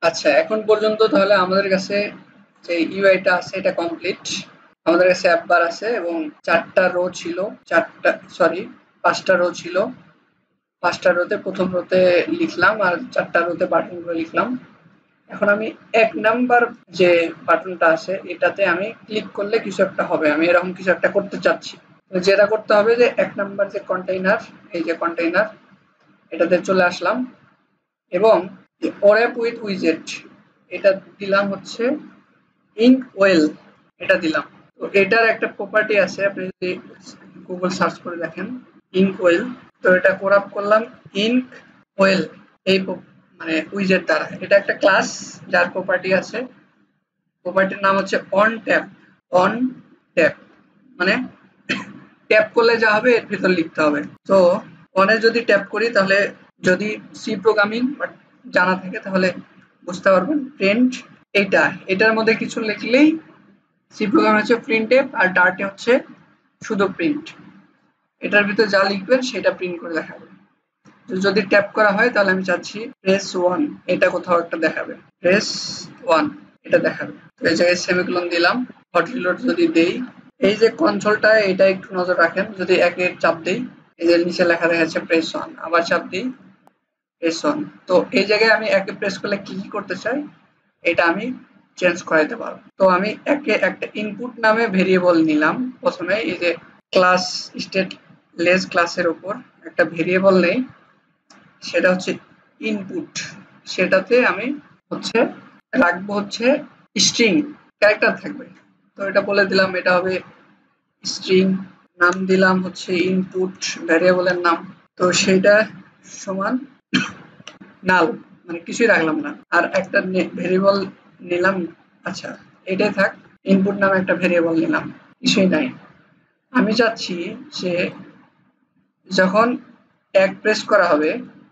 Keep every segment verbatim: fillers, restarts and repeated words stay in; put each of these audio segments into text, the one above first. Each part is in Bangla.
আচ্ছা, এখন পর্যন্ত তাহলে আমাদের কাছে যে ইউআইটা আছে এটা কমপ্লিট। আমাদের কাছে অ্যাপ বার আছে এবং চারটা রো ছিল, চারটা সরি পাঁচটা রো ছিল। পাঁচটা রোতে প্রথম রোতে লিখলাম আর চারটা রোতে বাটনগুলো লিখলাম। এখন আমি এক নাম্বার যে বাটনটা আছে এটাতে আমি ক্লিক করলে কিছু একটা হবে, আমি এরকম কিছু একটা করতে চাচ্ছি। তো যেটা করতে হবে যে এক নাম্বার যে কন্টেইনার, এই যে কন্টেইনার, এটাতে চলে আসলাম এবং ওরেপ উইথ উইজেট এটা দিলাম হচ্ছে ইঙ্ক ওয়েল, এটা দিলাম। তো এটার একটা প্রপার্টি আছে, আপনি যদি গুগল সার্চ করে দেখেন ইঙ্ক ওয়েল, তো এটা কোরাপ করলাম ইঙ্ক ওয়েল এই মানে উইজেট দ্বারা। এটা একটা ক্লাস যার প্রপার্টি আছে, প্রপার্টির নাম হচ্ছে অন ট্যাপ। অন ট্যাপ মানে ট্যাপ করলে যা হবে এর ভিতর লিখতে হবে। তো অনে যদি ট্যাপ করি তাহলে যদি সি প্রোগ্রামিং জানা থাকে তাহলে বুঝতে পারবেন। প্রিন্ট এইটা, এটার মধ্যে কিছু লিখলেই সি প্রোগ্রাম হচ্ছে প্রিন্ট এফ আর ডার্টে হচ্ছে শুধু প্রিন্ট। এটার ভিতরে যা লিখবেন সেটা প্রিন্ট করে দেখাবে। যদি ট্যাপ করা হয় তাহলে আমি চাচ্ছি প্রেস ওয়ান, এটা কোথাও একটা দেখাবে, প্রেস ওয়ান এটা দেখাবে। তো এই জায়গায় সেমিকোলন দিলাম। হট রিলোড যদি দেই, এই যে কনসোলটা এটা একটু নজর রাখেন, যদি একের চাপ দেই এই যে নিচে লেখা দেখাচ্ছে প্রেস ওয়ান, আবার চাপ দিই প্রেস ওয়ান। তো এই জায়গায় আমি একে প্রেস করলে কি কি করতে চাই এটা আমি চেঞ্জ করাইতে পারবো। তো আমি একে একটা ইনপুট নামে ভেরিয়েবল নিলাম। প্রথমে এই যে ক্লাস স্টেট লেস ক্লাসের উপর একটা ভেরিয়েবল নেই, সেটা হচ্ছে ইনপুট। সেটাতে আমি হচ্ছে রাখবো হচ্ছে স্ট্রিং, ক্যারেক্টার থাকবে। তো এটা বলে দিলাম এটা হবে স্ট্রিং, নাম দিলাম হচ্ছে ইনপুট ভ্যারিয়েবলের নাম। তো সেটা সমান নাল, মানে কিছুই রাখলাম না। আর একটা ভেরিয়েবল নিলাম, আচ্ছা এটাই থাক, ইনপুট নামে একটা ভেরিয়েবল নিলাম, কিছুই নাই। আমি চাচ্ছি যে যখন এক প্রেস করা হবে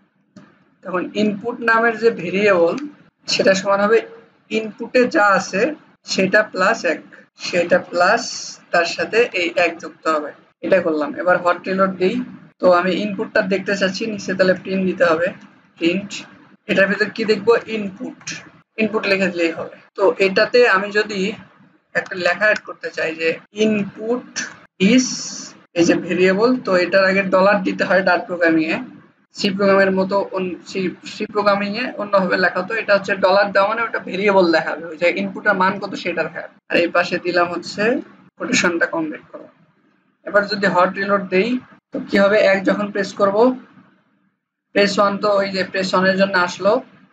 তখন ইনপুট নামের যে ভেরিয়েবল সেটা সমান হবে ইনপুটে যা আছে সেটা প্লাস এক, সেটা প্লাস তার সাথে এই এক যুক্ত হবে। এটা করলাম। এবার হট রিলোড দিই। তো আমি ইনপুটটা দেখতে চাচ্ছি, নিচে তাহলে প্রিন্ট দিতে হবে, প্রিন্ট। এটার ভিতর কি দেখবো, ইনপুট, ইনপুট লিখে দিলেই হবে। তো এটাতে আমি যদি একটা লেখা অ্যাড করতে চাই যে ইনপুট ইজ এই যে ভেরিয়েবল, তো এটার আগে ডলার দিতে হয় ডার্ট প্রোগ্রামিং এ। সি প্রোগ্রামের মতো সি প্রোগ্রামিং এ অন্যভাবে লেখা হতো, এটা হচ্ছে ডলার দেওয়া মানে ওটা ভেরিয়েবল দেখাবে, ওই যে ইনপুটের মান কত সেটা দেখাবে। আর এই পাশে দিলাম হচ্ছে কোটেশনটা কমপ্লিট করো। এবার যদি হট রিলোড দেই তো কি হবে, এক যখন প্রেস করব প্রেস ওয়ান, তো ওই যে প্রেস ওয়ানের জন্য আসলো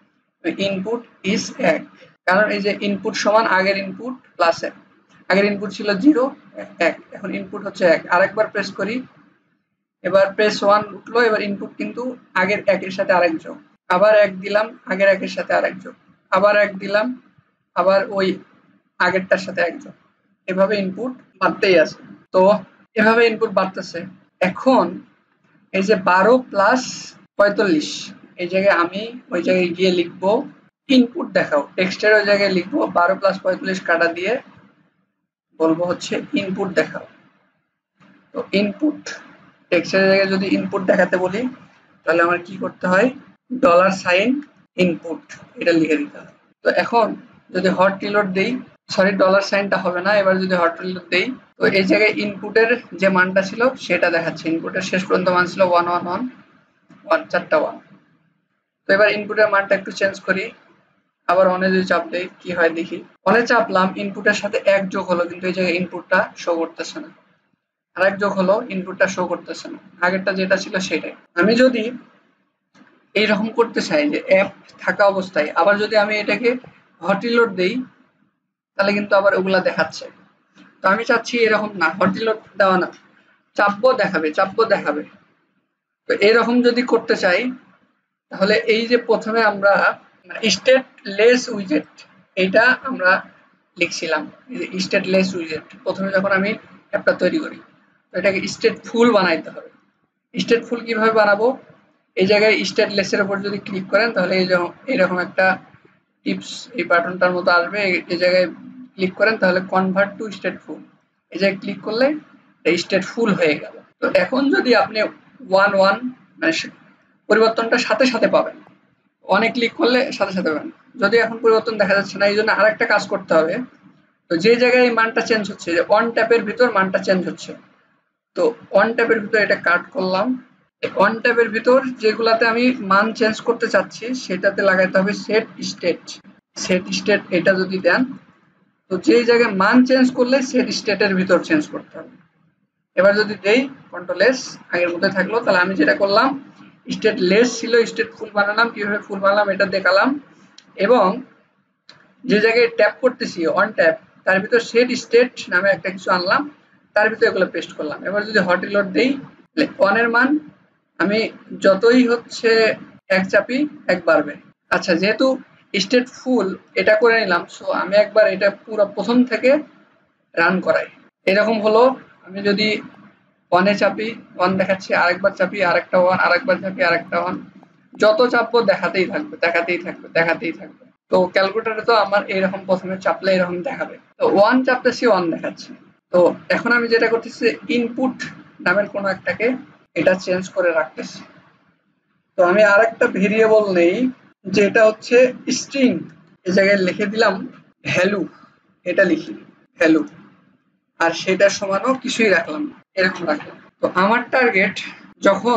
ইনপুট ইজ এক, কারণ এই যে ইনপুট সমান আগের ইনপুট প্লাস এক, আগের ইনপুট ছিল জিরো এক, এখন ইনপুট হচ্ছে এক। আরেকবার প্রেস করি, এবার প্রেস ওয়ান উঠলো, এবার ইনপুট কিন্তু আগের একের সাথে আরেক যোগ, আবার এক দিলাম আগের একের সাথে আরেক যোগ, আবার এক দিলাম আবার ওই আগেরটার সাথে এক যোগ, এভাবে ইনপুট বাড়তেই আছে। তো এভাবে ইনপুট বাড়তেছে। এখন এই যে বারো প্লাস পঁয়তাল্লিশ, এই জায়গায় আমি ওই জায়গায় গিয়ে লিখবো ইনপুট দেখাও, টেক্সটের ওই জায়গায় লিখবো বারো প্লাস পঁয়তাল্লিশ কাটা দিয়ে বলবো হচ্ছে ইনপুট দেখাও। তো ইনপুট টেক্সটের জায়গায় যদি ইনপুট দেখাতে বলি তাহলে আমার কি করতে হয়, ডলার সাইন ইনপুট এটা লিখে দিতে হয়। তো এখন যদি হট রিলোড দেই, সরি ডলার সাইনটা হবে না, এবার যদি হট রিলোড দেই তো এই জায়গায় ইনপুটের যে মানটা ছিল সেটা দেখাচ্ছে, ইনপুটের শেষ পর্যন্ত মান ছিল ওয়ান ওয়ান ওয়ান ওয়ান, চারটা ওয়ান। তো এবার ইনপুটের মানটা একটু চেঞ্জ করি, আবার অনে যদি চাপ দেই কি হয় দেখি, অনে চাপলাম ইনপুটের সাথে এক যোগ হলো কিন্তু এই জায়গায় ইনপুটটা শো করতেছে না, আর এক যোগ হলো ইনপুটটা শো করতেছে না, আগেরটা যেটা ছিল সেটাই। আমি যদি এইরকম করতে চাই যে অ্যাপ থাকা অবস্থায় আবার যদি আমি এটাকে হট রিলোড দেই তাহলে কিন্তু আবার ওগুলা দেখাচ্ছে। তো আমি চাচ্ছি এরকম না, হট রিলোড দেওয়া না, চাপবো দেখাবে, চাপবো দেখাবে। তো এরকম যদি করতে চাই তাহলে এই যে প্রথমে আমরা স্টেট লেস উইজেট এটা আমরা লিখছিলাম, স্টেট লেস উইজেট প্রথমে যখন আমি অ্যাপটা তৈরি করি, তো এটাকে স্টেট ফুল বানাইতে হবে। স্টেট ফুল কিভাবে বানাবো, এই জায়গায় স্টেট লেসের উপর যদি ক্লিক করেন তাহলে এই এরকম একটা টিপস এই বাটনটার মতো আসবে, এই জায়গায় ক্লিক করেন তাহলে কনভার্ট টু স্টেট ফুল, এই জায়গায় ক্লিক করলে স্টেট ফুল হয়ে গেল। তো এখন যদি আপনি ওয়ান ওয়ান মানে পরিবর্তনটা সাথে সাথে পাবেন, ওয়ানে ক্লিক করলে সাথে সাথে ওয়ান। যদি এখন পরিবর্তন দেখা যাচ্ছে না, এই জন্য আরেকটা কাজ করতে হবে। তো যে জায়গায় এই মানটা চেঞ্জ হচ্ছে, যে অন ট্যাপের ভিতর মানটা চেঞ্জ হচ্ছে, তো অন ট্যাপের ভিতর এটা কাট করলাম। অন ট্যাপের ভিতর যেগুলাতে আমি মান চেঞ্জ করতে চাচ্ছি সেটাতে লাগাইতে হবে সেট স্টেট। সেট স্টেট এটা যদি দেন, তো যেই জায়গায় মান চেঞ্জ করলে সেট স্টেটের ভিতর চেঞ্জ করতে হবে। এবার যদি দেই কন্ট্রোল এস, আগের মধ্যে থাকলো। তাহলে আমি যেটা করলাম, স্টেট লেস ছিল স্টেট ফুল বানালাম। কিভাবে ফুল বানালাম এটা দেখালাম। এবং যে জায়গায় ট্যাপ করতেছি অন ট্যাপ, তার ভিতর সেট স্টেট নামে একটা কিছু আনলাম, তার ভিতরে এগুলো পেস্ট করলাম। এবার যদি হট রিলোড দেই, ওয়ানের মান আমি যতই হচ্ছে এক চাপি এক বাড়বে। আচ্ছা, যেহেতু স্টেট ফুল এটা করে নিলাম, সো আমি একবার এটা পুরো প্রথম থেকে রান করাই। এরকম হলো, আমি যদি ওয়ানে চাপি ওয়ান দেখাচ্ছি, আরেকবার চাপি আরেকটা ওয়ান, আরেকবার চাপি আরেকটা ওয়ান, যত চাপবো দেখাতেই থাকবে দেখাতেই থাকবে দেখাতেই থাকবে। তো ক্যালকুলেটরে তো আমার এরকম প্রথমে চাপলে এরকম দেখাবে। তো ওয়ান চাপতেছি ওয়ান দেখাচ্ছে। তো এখন আমি যেটা করতেছি, ইনপুট নামের কোনো একটাকে এটা চেঞ্জ করে রাখতেছি। তো আমি আরেকটা ভেরিয়েবল নেই, যেটা হচ্ছে স্ট্রিং। এই জায়গায় লিখে দিলাম ভ্যালু, এটা লিখি ভ্যালু, আর সেটা সমানও কিছুই রাখলাম না, এরকম রাখলাম। তো আমার টার্গেট যখন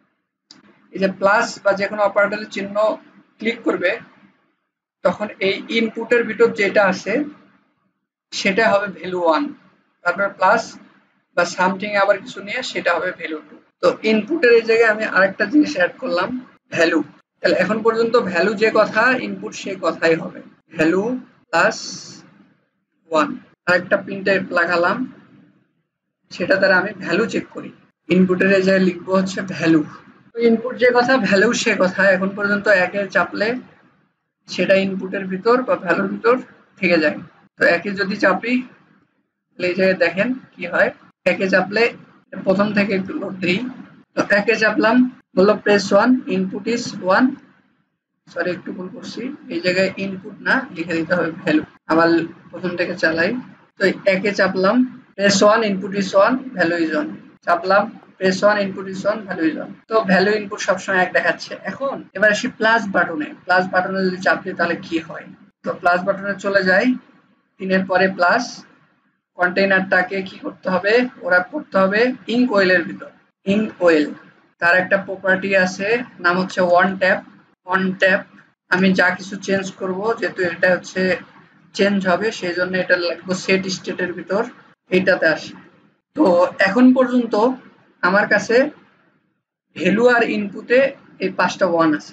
এই যে প্লাস বা যে কোনো অপারেটরের চিহ্ন ক্লিক করবে, তখন এই ইনপুটের ভিতর যেটা আছে সেটা হবে ভ্যালু ওয়ান, তারপর প্লাস বা সামথিং আবার কিছু নিয়ে সেটা হবে ভ্যালু টু। তো ইনপুটের এই জায়গায় আমি আরেকটা জিনিস অ্যাড করলাম, ভ্যালু। তাহলে এখন পর্যন্ত ভ্যালু যে কথা, ইনপুট সেই কথাই হবে, ভ্যালু প্লাস ওয়ান। আরেকটা প্রিন্টার লাগালাম, সেটা দ্বারা আমি ভ্যালু চেক করি। ইনপুটের এই জায়গায় লিখবো হচ্ছে ভ্যালু। ইনপুট যে কথা ভ্যালু সে কথা। এখন পর্যন্ত একে চাপলে সেটা ইনপুটের ভিতর বা ভ্যালুর ভিতর থেকে যায়। তো একে যদি চাপি, এই জায়গায় দেখেন কি হয়। একে চাপলে প্রথম থেকে একটু লোড দিই। তো একে চাপলাম, বললো press one, input is one. Sorry, একটু ভুল করছি, এই জায়গায় ইনপুট না লিখে দিতে হবে ভ্যালু। আবার প্রথম থেকে চালাই। তো একে চাপলাম, press one, input is one, value is one. চাপলাম, press one, input is one, value is one. তো ভ্যালু ইনপুট সবসময় এক দেখাচ্ছে। এখন এবার আসি প্লাস বাটনে। প্লাস বাটনে যদি চাপ দিই তাহলে কি হয়। তো প্লাস বাটনে চলে যাই, তিনের পরে প্লাস, কন্টেইনারটাকে কি করতে হবে, ওরা করতে হবে ইঙ্ক ওয়েলের ভিতর। ইঙ্ক ওয়েল তার একটা প্রপার্টি আছে, নাম হচ্ছে ওয়ান ট্যাপ। ওয়ান ট্যাপ আমি যা কিছু চেঞ্জ করব, যেহেতু এটা হচ্ছে চেঞ্জ হবে, সেই জন্য এটা লিখবো সেট স্টেটের ভিতর, এইটাতে আসে। তো এখন পর্যন্ত আমার কাছে ভ্যালু আর ইনপুটে এই পাঁচটা ওয়ান আছে।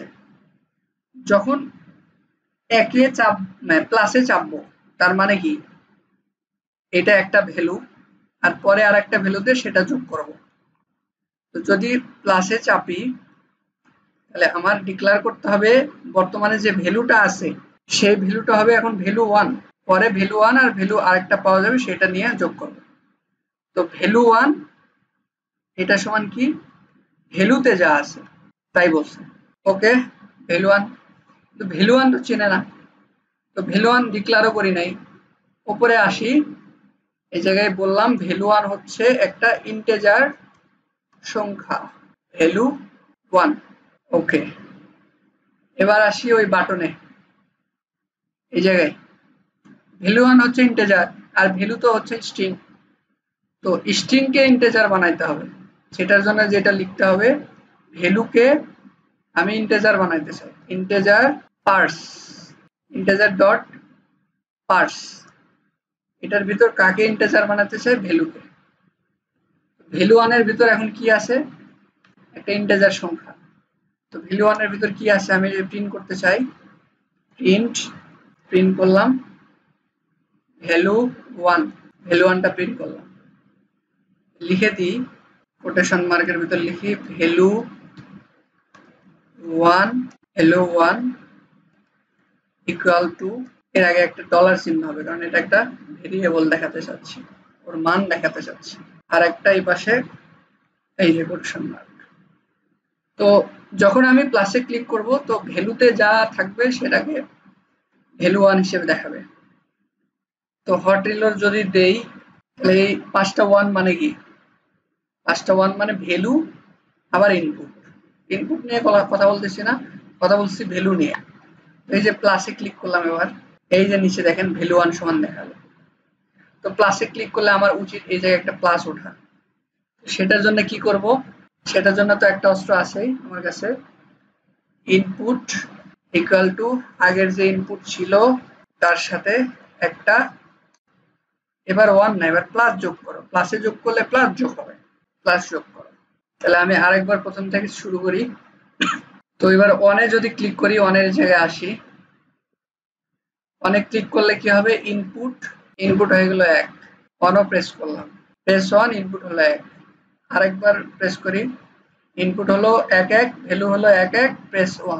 যখন একে চাপ প্লাসে চাপবো, তার মানে কি, এটা একটা ভ্যালু আর পরে আর একটা ভ্যালুতে সেটা যোগ করব। তো যদি প্লাসে চাপি, তাহলে আমার ডিক্লেয়ার করতে হবে বর্তমানে যে ভ্যালুটা আছে সেই ভ্যালুটা হবে এখন ভ্যালু ওয়ান, পরে ভ্যালু ওয়ান আর ভ্যালু আরেকটা পাওয়া যাবে, সেটা নিয়ে যোগ করব। তো ভ্যালু ওয়ান এটা সমান কি, ভ্যালুতে যা আছে তাই বলছে। ওকে, ভ্যালু ওয়ান, তো ভ্যালু ওয়ান তো চেনে না, তো ভ্যালু ওয়ান ডিক্লেয়ারও করি নাই। উপরে আসি, এই জায়গায় বললাম ভ্যালু ওয়ান হচ্ছে একটা ইন্টিজার সংখ্যা, ভ্যালু ওয়ান। ওকে, এবার আসি ওই বাটনে। এই জায়গায় ভ্যালু ওয়ান হচ্ছে ইন্টিজার আর ভ্যালু তো হচ্ছে স্ট্রিং। তো স্ট্রিংকে ইন্টিজার বানাইতে হবে, সেটার জন্য যেটা লিখতে হবে, ভ্যালুকে আমি ইন্টিজার বানাইতে চাই, integer parse, integer dot parse. এটার ভিতর কাকে ইন্টিজার বানাতে চাই, ভ্যালুকে। ভ্যালু ওয়ানের ভিতর এখন কি আছে, একটা ইন্টিজার সংখ্যা। তো ভ্যালু ওয়ানের ভিতর কি আছে, আমি যদি প্রিন্ট করতে চাই, প্রিন্ট প্রিন্ট করলাম ভ্যালু ওয়ান, ভ্যালু ওয়ানটা প্রিন্ট করলাম। লিখে দিই কোটেশন মার্কের ভিতর লিখি value one, value one equal to, এর আগে একটা ডলার চিহ্ন হবে, কারণ এটা একটা ভেরিয়েবল দেখাতে চাচ্ছি, ওর মান দেখাতে চাচ্ছি। আর একটা এই পাশে এই যে কোটেশন মার্ক। তো যখন আমি প্লাসে ক্লিক করব, তো ভ্যালুতে যা থাকবে সেটাকে ভ্যালু ওয়ান হিসেবে দেখাবে। তো হট রিলোড যদি দেই, তাহলে এই পাঁচটা ওয়ান মানে কি, পাঁচটা ওয়ান মানে ভ্যালু আবার ইনপুট। ইনপুট নিয়ে কথা বলতেছি না, কথা বলছি ভ্যালু নিয়ে। এই যে প্লাসে ক্লিক করলাম, এবার এই যে নিচে দেখেন ভ্যালু ওয়ান সমান দেখালো। তো প্লাসে ক্লিক করলে আমার উচিত এই জায়গায় একটা প্লাস ওঠা। সেটার জন্য কি করব, সেটার জন্য তো একটা অস্ত্র আছেই আমার কাছে, ইনপুট ইকুয়াল টু আগের যে ইনপুট ছিল তার সাথে একটা, এবার ওয়ান না, এবার প্লাস যোগ করো, প্লাসে যোগ করলে প্লাস যোগ হবে, প্লাস যোগ করো। তাহলে আমি আরেকবার প্রথম থেকে শুরু করি। তো এবার ওয়ানে যদি ক্লিক করি, ওয়ানের জায়গায় আসি, ওয়ানে ক্লিক করলে কি হবে, ইনপুট ইনপুট হয়ে গেল এক, ওয়ানও প্রেস করলাম, প্রেস ওয়ান, ইনপুট হলো এক। আরেকবার প্রেস করি, ইনপুট হলো এক এক, ভ্যালু হলো এক এক, প্রেস ওয়ান।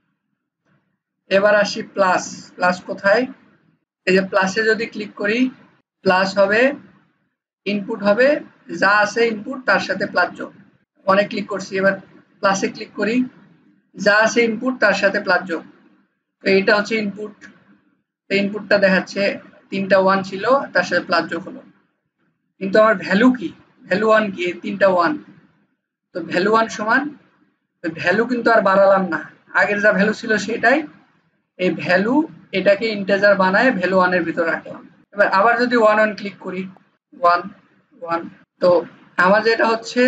এবার আসি প্লাস, প্লাস কোথায়, এই যে প্লাসে যদি ক্লিক করি, প্লাস হবে, ইনপুট হবে যা আছে ইনপুট তার সাথে প্লাস যোগ। অনেক ক্লিক করছি, এবার প্লাসে ক্লিক করি, যা আছে ইনপুট তার সাথে প্লাস যোগ। তো এইটা হচ্ছে ইনপুট, ইনপুটটা দেখাচ্ছে তিনটা ওয়ান ছিল, তার সাথে প্লাস যোগ হলো। কিন্তু আমার ভ্যালু কি, ভ্যালু ওয়ান কি, তিনটা ওয়ান। তো ভ্যালু ওয়ান সমান, ভ্যালু কিন্তু আর বাড়ালাম না, আগের যা ভ্যালু ছিল সেটাই, এই ভ্যালু এটাকে ইন্টিজার বানায় ভ্যালু ওয়ান এর ভিতর রাখলাম। এবার আবার যদি ওয়ান ওয়ান ক্লিক করি, ওয়ান ওয়ান, তো আমার যেটা হচ্ছে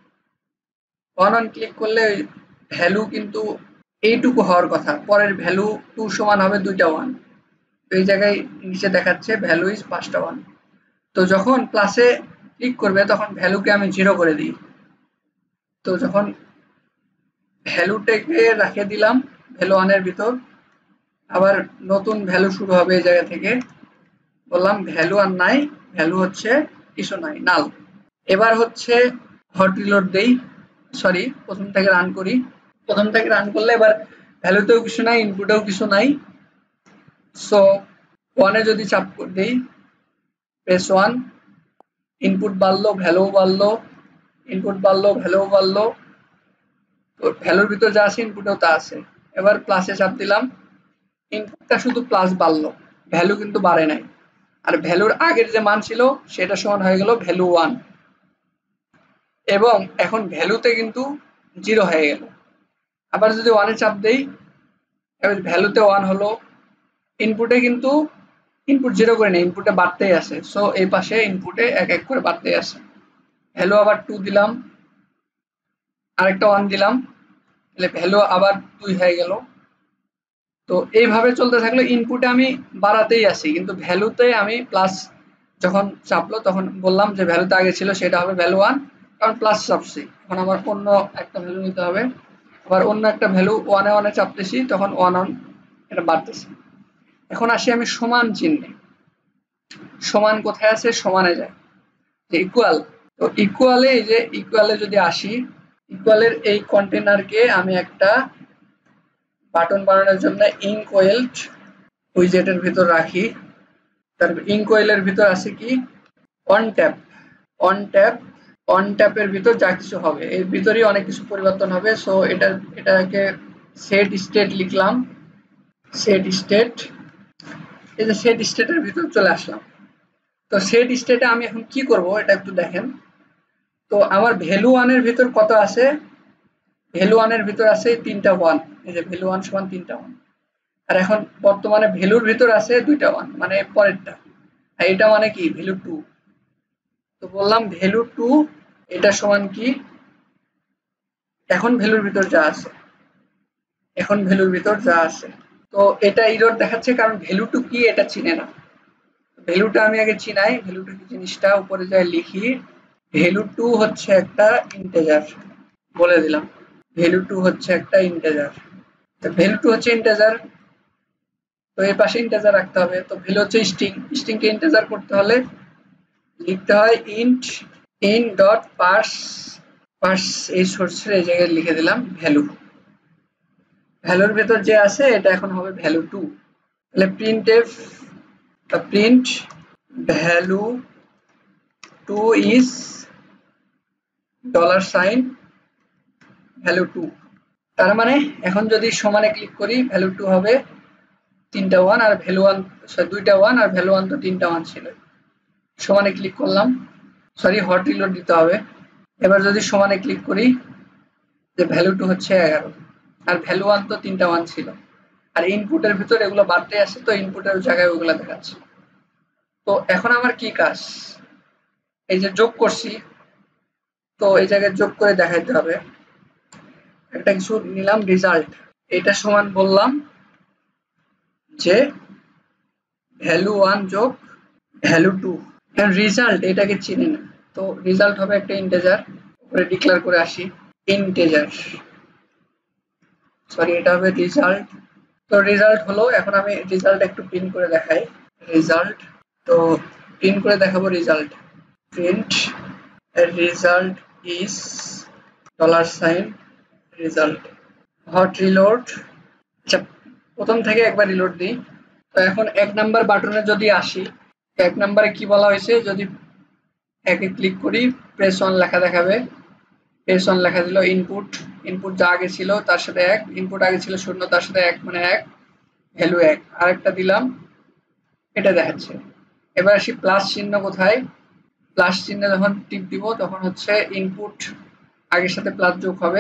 ওয়ান ওয়ান ক্লিক করলে ভ্যালু কিন্তু এইটুকু হওয়ার কথা, পরের ভ্যালু টু সমান হবে দুইটা ওয়ান। তো এই জায়গায় নিচে দেখাচ্ছে ভ্যালু ইজ পাঁচটা ওয়ান। তো যখন প্লাসে ক্লিক করবে তখন ভ্যালুকে আমি জিরো করে দিই। তো যখন ভ্যালুটাকে রেখে দিলাম ভ্যালু ওয়ানের ভিতর, আবার নতুন ভ্যালু শুরু হবে এই জায়গা থেকে, বললাম ভ্যালু আর নাই, ভ্যালু হচ্ছে কিছু নাই, নাল। এবার হচ্ছে হট রিলোড দেই, সরি প্রথম থেকে রান করি। প্রথম থেকে রান করলে এবার ভ্যালুতেও কিছু নাই, ইনপুটেও কিছু নাই। সো ওয়ানে যদি চাপ দেই, প্রেস ওয়ান, ইনপুট বাড়লো, ভ্যালু বাড়লো, ইনপুট বাড়লো, ভ্যালু বাড়লো, তো ভ্যালুর ভিতর যা আছে ইনপুটেও তা আছে। এবার প্লাসে চাপ দিলাম, ইনপুটটা শুধু প্লাস বাড়লো, ভ্যালু কিন্তু বাড়ে নাই। আর ভ্যালুর আগের যে মান ছিল সেটা সমান হয়ে গেল ভ্যালু ওয়ান, এবং এখন ভ্যালুতে কিন্তু জিরো হয়ে গেল। আবার যদি ওয়ানে চাপ দেই, এবার ভ্যালুতে ওয়ান হলো, ইনপুটে কিন্তু ইনপুট জিরো করে নেই, ইনপুটে বাড়তেই আছে। সো এই পাশে ইনপুটে এক এক করে বাড়তেই আছে। ভ্যালু আবার টু দিলাম, আরেকটা ওয়ান দিলাম, তাহলে ভ্যালু আবার দুই হয়ে গেল। তো এইভাবে চলতে থাকলে ইনপুটে আমি বাড়াতেই আছি, কিন্তু ভ্যালুতে আমি প্লাস যখন চাপলো তখন বললাম যে ভ্যালুতে আগে ছিল সেটা হবে ভ্যালু ওয়ান, কারণ প্লাস চাপছি। এখন আমার অন্য একটা ভ্যালু নিতে হবে, আবার অন্য একটা ভ্যালু ওয়ানে ওয়ানে চাপতেছি, তখন ওয়ান ওয়ান এটা বাড়তেছে। এখন আসি আমি সমান চিহ্নে, সমান কোথায় আছে, সমানে যায়, যে ইকুয়াল। তো ইকুয়ালে, এই যে ইকুয়ালে যদি আসি, ইকুয়ালের এই কন্টেনারকে আমি একটা বাটন বানানোর জন্য ইঙ্ক ওয়েল্ড উইজেটের ভিতর রাখি। তারপর ইঙ্ক ওয়েলের ভিতর আছে কি, অন ট্যাপ, অন ট্যাপ, অন ট্যাপের ভিতর যা কিছু হবে এর ভিতরেই অনেক কিছু পরিবর্তন হবে। সো এটা এটাকে সেট স্টেট লিখলাম, সেট স্টেট, এই যে সেট স্টেটের ভিতর চলে আসলাম। তো সেট স্টেটে আমি এখন কি করব এটা একটু দেখেন। তো আমার ভ্যালু ওয়ানের ভিতর কত আছে, ভ্যালু ওয়ানের ভিতর আছে তিনটা ওয়ান, এই যে ভ্যালু ওয়ান সমান তিনটা ওয়ান। আর এখন বর্তমানে ভ্যালুর ভিতর আছে দুইটা ওয়ান, মানে পরেরটা, আর এটা মানে কি ভ্যালু টু। তো বললাম ভ্যালু টু এটা সমান কি, এখন ভ্যালুর ভিতর যা আছে, এখন ভ্যালুর ভিতর যা আছে। তো এটা এরর দেখাচ্ছে কারণ ভ্যালু টু কি এটা চিনে না। ভ্যালুটা আমি আগে চিনাই, ভ্যালু টু কি জিনিসটা উপরে যায় লিখি, ভ্যালু টু হচ্ছে একটা ইন্টিজার, বলে দিলাম ভ্যালু টু হচ্ছে একটা ইন্টিজার। তো ভ্যালু টু হচ্ছে ইন্টিজার, তো এই পাশে ইন্টিজার রাখতে হবে। তো ভ্যালু হচ্ছে স্ট্রিং, স্ট্রিংকে ইন্টিজার করতে হলে লিখতে হয় int in dot parse, parse এই সোর্সের এই জায়গায় লিখে দিলাম ভ্যালু, ভ্যালুর ভেতর যে আছে এটা এখন হবে ভ্যালু টু। তাহলে printf print value two is dollar sign value two. তার মানে এখন যদি সমানে ক্লিক করি ভ্যালু টু হবে তিনটা ওয়ান, আর ভ্যালু ওয়ান দুইটা ওয়ান, আর ভ্যালু ওয়ান তো তিনটা ওয়ান ছিল। সমানে ক্লিক করলাম, সরি হট রিলোড দিতে হবে। এবার যদি সমানে ক্লিক করি, যে ভ্যালু টু হচ্ছে এগারো, আর ভ্যালু ওয়ান তো তিনটা ওয়ান ছিল, আর ইনপুটের ভিতরে এগুলো বাড়তে আসে, তো ইনপুটের জায়গায় ওগুলো দেখাচ্ছে। তো এখন আমার কি কাজ, এই যে যোগ করছি, তো এই জায়গায় যোগ করে দেখাইতে হবে। একটা কিছু নিলাম রেজাল্ট, এটা সমান বললাম যে ভ্যালু ওয়ান যোগ ভ্যালু টু। এখন রেজাল্ট এটাকে চিনি না, তো রেজাল্ট হবে একটা ইন্টিজার, উপরে ডিক্লেয়ার করে আসি ইন্টিজার, সরি এটা হবে রেজাল্ট। তো রেজাল্ট হলো, এখন আমি রেজাল্ট একটু প্রিন্ট করে দেখাই। রেজাল্ট, তো প্রিন্ট করে দেখাবো result, print result is dollar sign result hot reload. আচ্ছা প্রথম থেকে একবার রিলোড দিই। তো এখন এক নাম্বার বাটনে যদি আসি, এক নাম্বারে কি বলা হয়েছে, যদি একে ক্লিক করি প্রেস অন লেখা দেখাবে, প্রেস অন লেখা দিল, ইনপুট ইনপুট যা আগে ছিল তার সাথে এক, ইনপুট আগে ছিল শূন্য তার সাথে এক মানে এক, ভ্যালু এক, আরেকটা দিলাম এটা দেখাচ্ছে। এবার আসি প্লাস চিহ্ন কোথায়, প্লাস চিহ্ন যখন টিপ দিব তখন হচ্ছে ইনপুট আগের সাথে প্লাস যোগ হবে,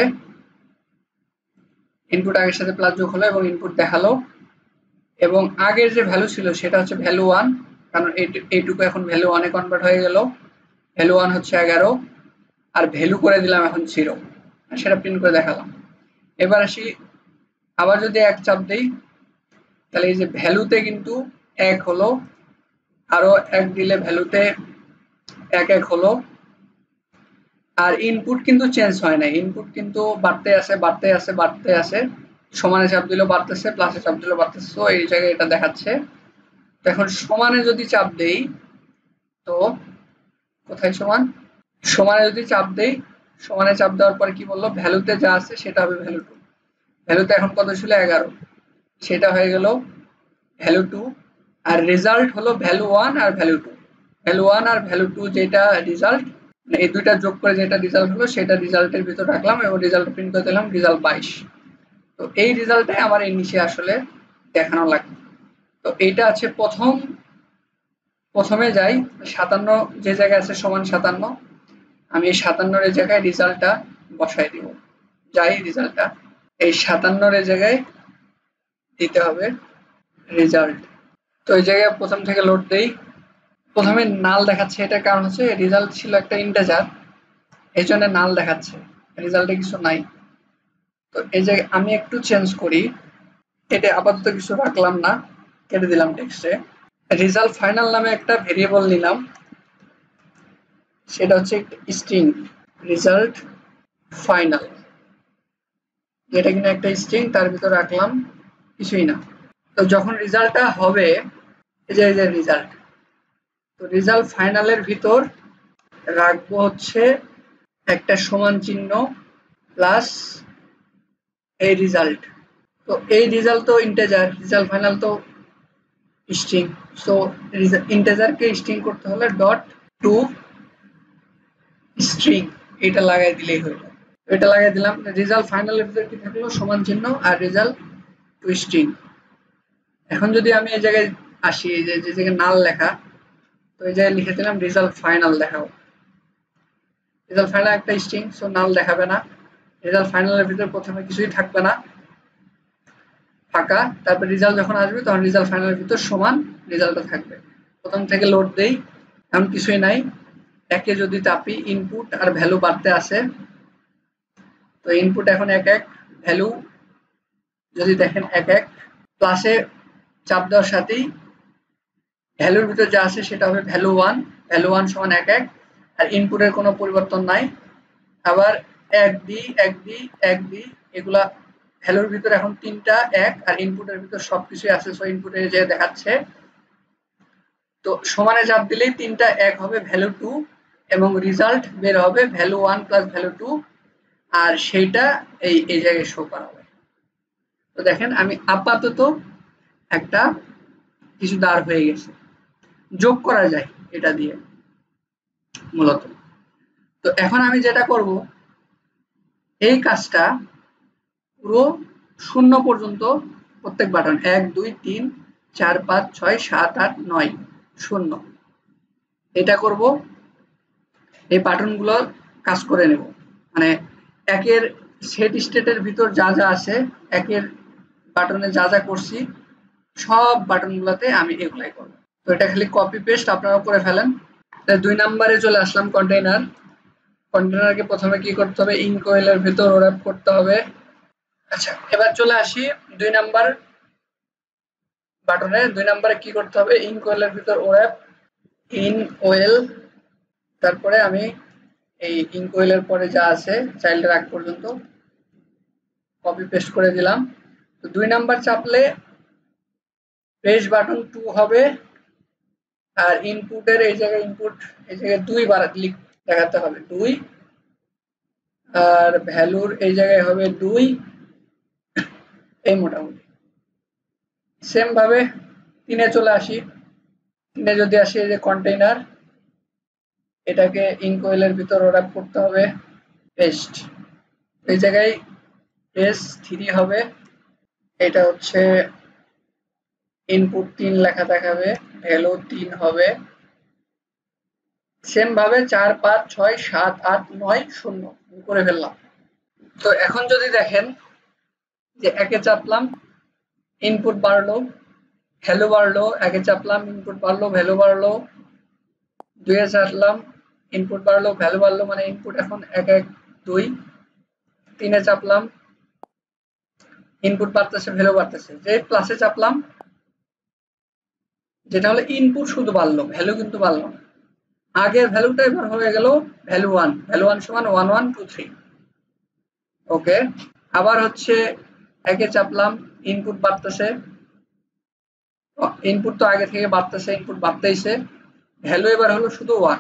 ইনপুট আগের সাথে প্লাস যোগ হলো এবং ইনপুট দেখালো, এবং আগের যে ভ্যালু ছিল সেটা হচ্ছে ভ্যালু ওয়ান, কারণ এইটুকু এখন ভ্যালু ওয়ানে কনভার্ট হয়ে গেল, ভ্যালু ওয়ান হচ্ছে এগারো, আর ভ্যালু করে দিলাম এখন জিরো, সেটা প্রিন্ট করে দেখালাম। এবার আসি আবার যদি এক চাপ দেই, তাহলে এই যে ভ্যালুতে কিন্তু এক হলো, আরো এক দিলে ভ্যালুতে এক এক হলো, আর ইনপুট কিন্তু চেঞ্জ হয় না, ইনপুট কিন্তু বাড়তে আসে বাড়তে আসে বাড়তে আসে, সমানে চাপ দিলেও বাড়তেছে প্লাসে চাপ দিলেও বাড়তেছে, তো এই জায়গায় এটা দেখাচ্ছে। তো এখন সমানে যদি চাপ দেই, তো কোথায় সমান, সমানে যদি চাপ দেই, সমানে চাপ দেওয়ার পরে কি বললো, ভ্যালুতে যা আছে সেটা হবে ভ্যালু টু, ভ্যালুতে এখন কত ছিল এগারো, সেটা হয়ে গেল ভ্যালু টু, আর রেজাল্ট হলো ভ্যালু ওয়ান আর ভ্যালু টু, ভ্যালু ওয়ান আর ভ্যালু টু যেটা রেজাল্ট, এই দুইটা যোগ করে যেটা রেজাল্ট হলো সেটা রেজাল্টের ভিতর রাখলাম এবং রেজাল্ট প্রিন্ট করে দিলাম রেজাল্ট বাইশ। তো এই রেজাল্টটাই আমার এই নিচে আসলে দেখানো লাগবে। তো এইটা আছে প্রথম, প্রথমে যাই সাতান্ন যে জায়গায় আছে সমান সাতান্ন, আমি এই সাতান্নর এই জায়গায় রেজাল্টটা বসাই দিব, যাই রেজাল্টটা এই সাতান্নর এই জায়গায় দিতে হবে রেজাল্ট। তো এই জায়গায় প্রথম থেকে লোড দেই, প্রথমে নাল দেখাচ্ছে, এটার কারণ হচ্ছে রেজাল্ট ছিল একটা ইন্টিজার, এই জন্য নাল দেখাচ্ছে, রেজাল্টে কিছু নাই। তো এই জায়গায় আমি একটু চেঞ্জ করি, এটা আপাতত কিছু রাখলাম না, কেটে দিলাম টেক্সটে, রেজাল্ট ফাইনাল নামে একটা ভেরিয়েবল নিলাম, সেটা হচ্ছে স্ট্রিং রেজাল্ট ফাইনাল, যেটা কিনা একটা স্ট্রিং, তার ভিতর রাখলাম কিছুই না। তো যখন রেজাল্টটা হবে, এই যে এই যে রেজাল্ট, তো রেজাল্ট ফাইনালের ভিতর রাখবো হচ্ছে একটা সমান চিহ্ন প্লাস এই রেজাল্ট, তো এই রেজাল্ট তো ইন্টিজার, রেজাল্ট ফাইনাল তো স্ট্রিং, সো ইন্টিজারকে স্ট্রিং করতে হলে ডট টু স্ট্রিং এটা লাগাই দিলেই হলো, এটা লাগাই দিলাম, রেজাল্ট ফাইনালের ভিতর কি থাকলো সমান চিহ্ন আর রেজাল্ট টু স্ট্রিং। এখন যদি আমি এই জায়গায় আসি, এই যে যে জায়গায় নাল লেখা, তো এই জায়গায় লিখে দিলাম রেজাল্ট ফাইনাল দেখাও, রেজাল্ট ফাইনাল একটা স্ট্রিং, সো নাল দেখাবে না, রেজাল্ট ফাইনালের ভিতর প্রথমে কিছুই থাকবে না ফাঁকা, তারপর রেজাল্ট যখন আসবে তখন রেজাল্ট ফাইনালের ভিতর সমান রেজাল্টটা থাকবে। প্রথম থেকে লোড দেই, এমন কিছুই নাই, একে যদি চাপি ইনপুট আর ভ্যালু বাড়তে আসে, তো ইনপুট এখন এক এক, ভ্যালু যদি দেখেন এক এক, প্লাসে চাপ দেওয়ার সাথেই ভ্যালুর ভিতর যা আছে সেটা হবে ভ্যালু ওয়ান, ভ্যালু ওয়ান সমান এক এক, আর ইনপুটের কোনো পরিবর্তন নাই, আবার এক দি এক দি এক দি, এগুলা ভ্যালুর ভিতর এখন তিনটা এক আর ইনপুটের ভিতর সবকিছুই আছে, সো ইনপুটে যে দেখাচ্ছে, তো সমানে চাপ দিলেই তিনটা এক হবে ভ্যালু টু, এবং রেজাল্ট বের হবে value one plus value two, আর সেইটা এই এই জায়গায় শো করা হবে। তো দেখেন আমি আপাতত একটা কিছু দাঁড় হয়ে গেছে, যোগ করা যায় এটা দিয়ে মূলত। তো এখন আমি যেটা করব, এই কাজটা পুরো শূন্য পর্যন্ত প্রত্যেক বাটন এক দুই তিন চার পাঁচ ছয় সাত আট নয় শূন্য, এটা করব, এই বাটনগুলো কাজ করে নেব, মানে একের সেট স্টেটের ভিতর যা যা আছে একের বাটনে যা যা করছি সব বাটনগুলোতে আমি এগুলাই করব। তো এটা খালি কপি পেস্ট আপনারা করে ফেলেন। দুই নম্বরে চলে আসলাম কন্টেইনার। কন্টেইনারকে প্রথমে কি করতে হবে, ইনকয়েলের ভিতর ওর‍্যাপ করতে হবে। আচ্ছা, এবার চলে আসি দুই নাম্বার বাটনে। দুই নম্বরে কি করতে হবে, ইনকয়েলের ভিতর ওর‍্যাপ, ইন ওয়েল, তারপরে আমি এই ইনকয়েলের পরে যা আছে চাইল্ডের আগ পর্যন্ত কপি পেস্ট করে দিলাম। তো দুই নাম্বার চাপলে পেজ বাটন টু হবে, আর ইনপুটের এই জায়গায় ইনপুট এই জায়গায় দুই বার ক্লিক দেখাতে হবে, দুই, আর ভ্যালুর এই জায়গায় হবে দুই, এই মোটামুটি। সেম ভাবে তিনে চলে আসি। তিনে যদি আসি, এই যে কন্টেইনার, এটাকে ইনকয়েলের ভিতর ওর‍্যাপ করতে হবে, পেস্ট, এই জায়গায় পেজ থ্রি হবে, এটা হচ্ছে ইনপুট তিন লেখা দেখাবে, ভ্যালু তিন হবে। সেম ভাবে চার, পাঁচ, ছয়, সাত, আট, নয়, শূন্য করে ফেললাম। তো এখন যদি দেখেন যে একে চাপলাম ইনপুট বাড়লো, ভ্যালু বাড়লো, একে চাপলাম ইনপুট বাড়লো, ভ্যালু বাড়লো, দুইয়ে চাপলাম ইনপুট বাড়লো, ভ্যালু বাড়লো, মানে ইনপুট এখন এক এক দুই। তিনে চাপলাম ইনপুট বাড়তেছে, ভ্যালু বাড়তেছে। যে প্লাসে চাপলাম, যেটা হলো ইনপুট শুধু বাড়লো, ভ্যালু কিন্তু বাড়লো না। আগের ভ্যালুটা এবার হয়ে গেল ভ্যালু ওয়ান, ভ্যালু ওয়ান সমান one one two three. Okay, আবার হচ্ছে একে চাপলাম, ইনপুট বাড়তেছে, ইনপুট তো আগে থেকে বাড়তেছে, ইনপুট বাড়তেইছে, ভ্যালু এবার হলো শুধু ওয়ান,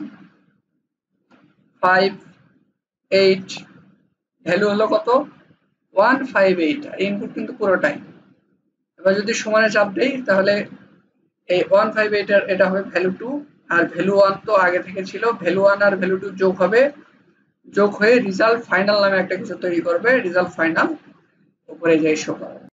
ফাইভ, এইট, ভ্যালু হলো কত, ওয়ান ফাইভ এইট, ইনপুট কিন্তু পুরোটাই। এবার যদি সমানে চাপ দেই, তাহলে এই ওয়ান ফাইভ এইট এর এটা হবে ভ্যালু টু, আর ভ্যালু ওয়ান তো আগে থেকে ছিল, ভ্যালু ওয়ান আর ভ্যালু টু যোগ হবে, যোগ হয়ে রেজাল্ট ফাইনাল নামে একটা কিছু তৈরি করবে, রেজাল্ট ফাইনাল উপরে যাই শো করবে।